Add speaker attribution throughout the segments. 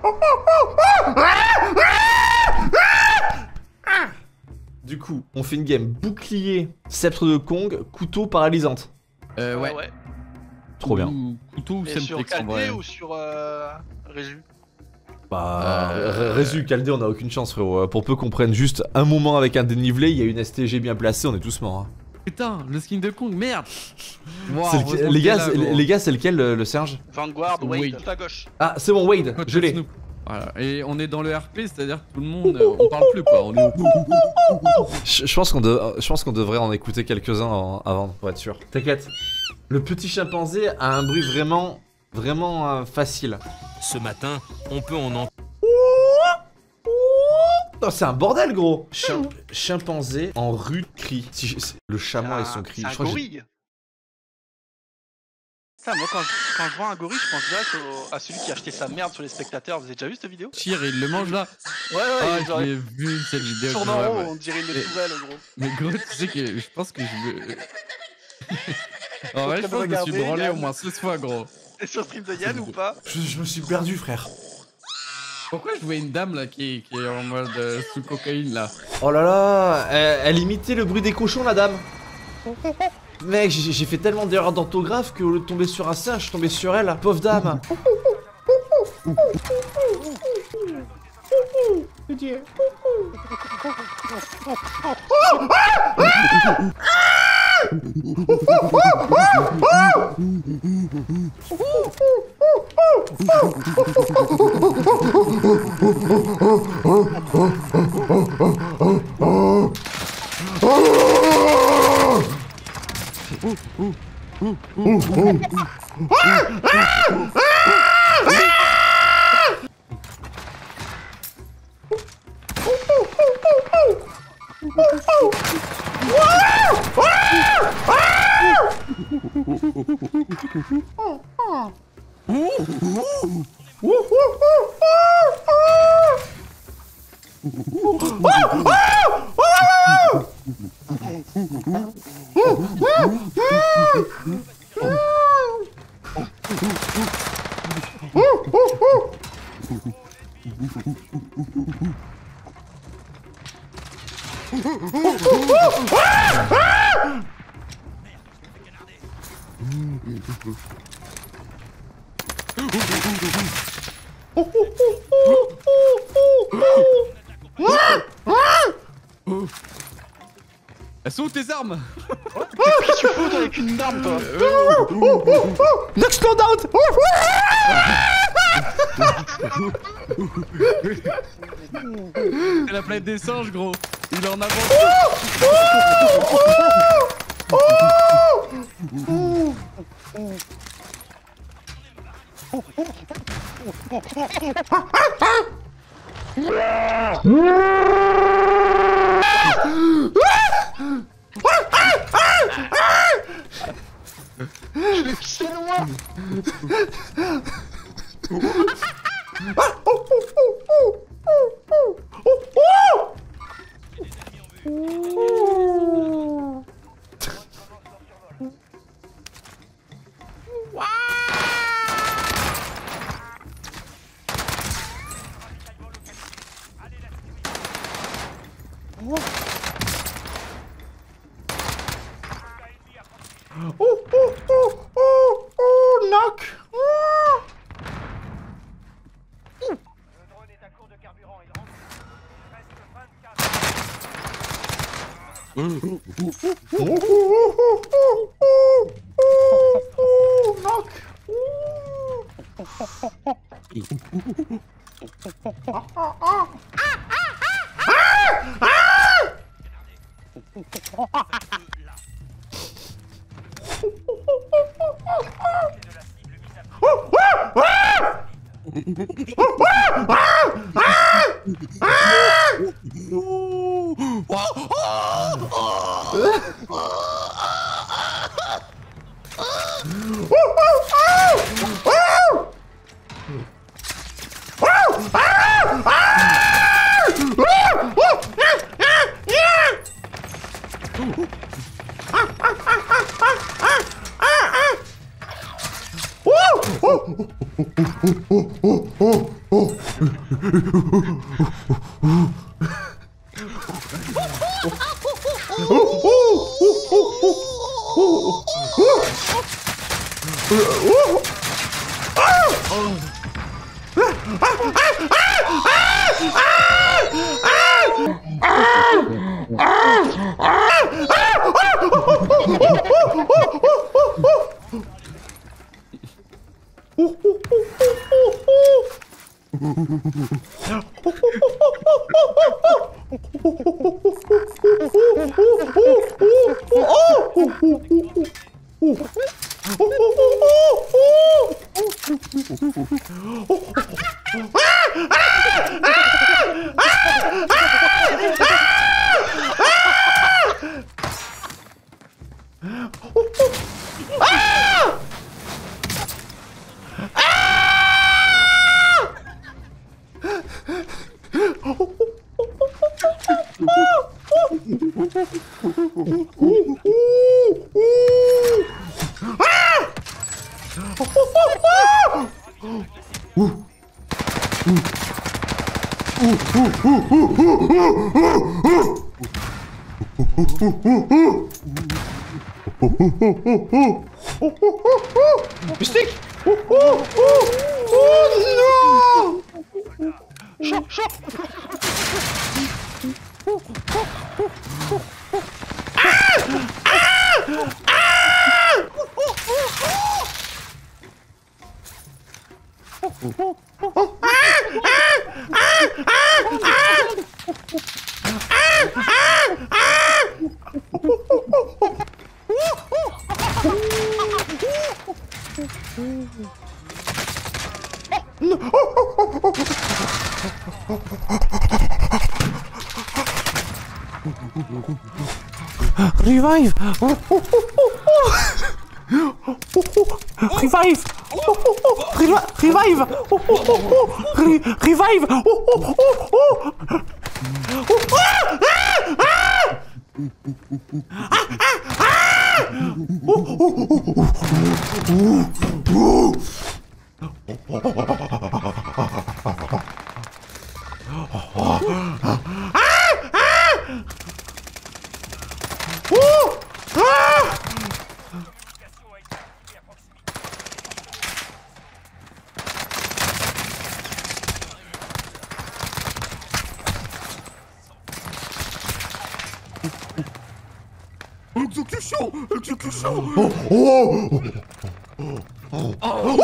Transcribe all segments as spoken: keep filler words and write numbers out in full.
Speaker 1: Du coup, on fait une game bouclier, sceptre de Kong, couteau paralysante.
Speaker 2: Euh, ouais.
Speaker 3: ouais.
Speaker 1: Trop bien.
Speaker 2: Ou, couteau ou
Speaker 3: Et sur
Speaker 2: simplex en vrai.
Speaker 3: Caldé ou sur euh, Résu?
Speaker 1: Bah,
Speaker 2: Euh...
Speaker 1: Résu, Caldé, on a aucune chance, frérot. Pour peu qu'on prenne juste un moment avec un dénivelé, il y a une S T G bien placée, on est tous morts. Hein.
Speaker 2: Putain, le skin de Kong, merde. Wow,
Speaker 1: Le... Les gars, les gars, c'est lequel le, le Serge?
Speaker 3: Vanguard, Wade,
Speaker 2: Wade.
Speaker 3: tout à gauche.
Speaker 1: Ah, c'est bon, Wade, je l'ai.
Speaker 2: Voilà, et on est dans le R P, c'est-à-dire que tout le monde, euh, on parle plus quoi, on est au...
Speaker 1: Je, je pense qu'on de... qu'on devrait en écouter quelques-uns avant, avant, pour être sûr. T'inquiète. Le petit chimpanzé a un bruit vraiment, vraiment euh, facile.
Speaker 4: Ce matin, on peut en entendre.
Speaker 1: Oh, c'est un bordel, gros. Chim... Chimpanzé en rude cri. Si je... Le chamois et son cri.
Speaker 3: C'est un
Speaker 1: Je crois que
Speaker 3: gorille. Putain, moi quand je, quand je vois un gorille, je pense direct au, à celui qui a acheté sa merde sur les spectateurs. Vous avez déjà vu cette vidéo?
Speaker 2: Tire, il le mange là.
Speaker 3: Ouais, ouais,
Speaker 2: Ah,
Speaker 3: genre,
Speaker 2: je l'ai vu cette vidéo.
Speaker 3: tourne en
Speaker 2: ouais,
Speaker 3: haut,
Speaker 2: ouais.
Speaker 3: on dirait une
Speaker 2: Et-
Speaker 3: tourelle, gros.
Speaker 2: Mais gros, tu sais que je pense que je veux... En vrai, je
Speaker 3: Faut
Speaker 2: pense que je me suis
Speaker 3: regarder,
Speaker 2: branlé
Speaker 3: Yann.
Speaker 2: au moins seize fois, gros.
Speaker 3: T'es sur stream de Yann ou pas?
Speaker 1: je, je me suis perdu, frère.
Speaker 2: Pourquoi je vois une dame là qui, qui est en mode euh, sous cocaïne là?
Speaker 1: Oh là là, elle, elle imitait le bruit des cochons, la dame. Mec, j'ai j'ai fait tellement d'erreurs d'orthographe que au lieu de tomber sur un singe, je suis tombé sur elle. Pauvre dame.
Speaker 2: Elles sont où tes armes?
Speaker 3: Qu'est-ce que tu fous avec une arme, toi?
Speaker 1: Next slow down.
Speaker 2: C'est la planète des singes, gros. Il est en avance.
Speaker 3: C'est loin.
Speaker 1: Oh oh oh oh oh knock.
Speaker 5: Le drone est à court de carburant, il rentre. Il reste vingt-quatre.
Speaker 1: Oh oh oh oh oh oh oh knock. Oh oh oh oh oh Oh. Mystique. Oh, oh, oh, oh non.
Speaker 3: Chaud, chaud.
Speaker 1: Revive! Oh, oh, oh, oh, oh. Revive! Oh, oh, oh. Revi- revive! Oh, oh, oh, oh. Re- revive! Oh, oh, oh, oh. Oh, ah, ah, ah. Ah, ah, ah. Oh, oh, oh, oh,
Speaker 2: Exécution! Exécution!
Speaker 1: oh, oh. Oh. Oh.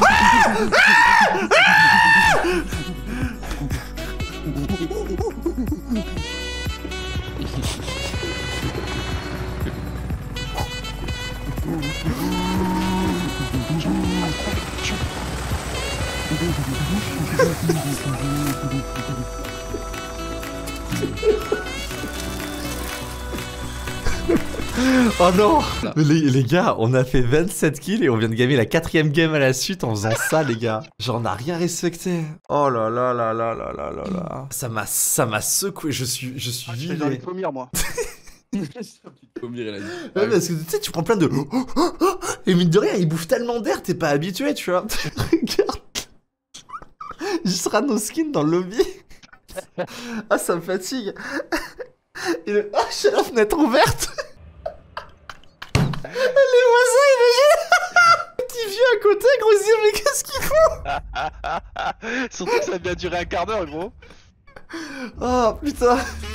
Speaker 1: Oh non. les, les gars, on a fait vingt-sept kills et on vient de gagner la quatrième game à la suite en faisant ça, les gars. Genre, on n'a rien respecté. Oh là là là là là là là là. Ça m'a ça m'a secoué, je suis, je suis
Speaker 3: Ah, j'étais dans les
Speaker 1: vidé.
Speaker 3: pommiers, moi.
Speaker 1: Ouais, parce que tu sais, tu prends plein de... Et mine de rien, il bouffe tellement d'air, t'es pas habitué, tu vois. Regarde. Juste rano skin dans le lobby. Ah, ça me fatigue. Et le... Ah, j'ai la fenêtre ouverte. Les voisins, imagine. Petit vieux à côté, gros, ils se disent, mais qu'est-ce qu'ils font?
Speaker 3: Surtout que ça a bien duré un quart d'heure, gros.
Speaker 1: Oh, putain.